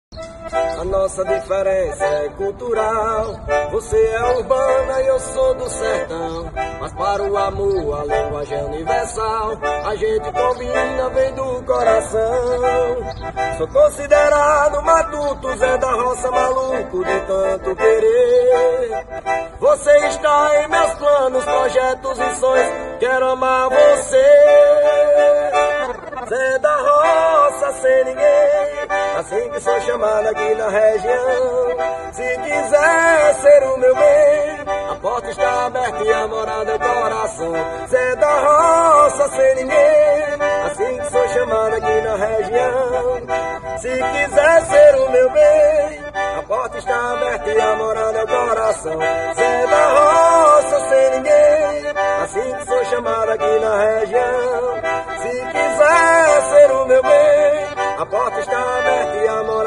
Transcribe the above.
A nossa diferença é cultural. Você é urbana e eu sou do sertão. Mas para o amor a linguagem é universal. A gente combina, vem do coração. Sou considerado matuto, Zé da Roça, maluco de tanto querer. Você está em meus planos, projetos e sonhos. Quero amar você, Zé da Roça, sem ninguém. Assim que sou chamado aqui na região. Se quiser ser o meu bem, a porta está aberta e a morada é o coração. Zé da Roça, sem ninguém. Assim que sou chamado aqui na região. Se quiser ser o meu bem, a porta está aberta e a morada é o coração. Zé da Roça, sem ninguém. Assim que sou chamado aqui na região. Se quiser ser o meu bem, a porta está aberta e a morada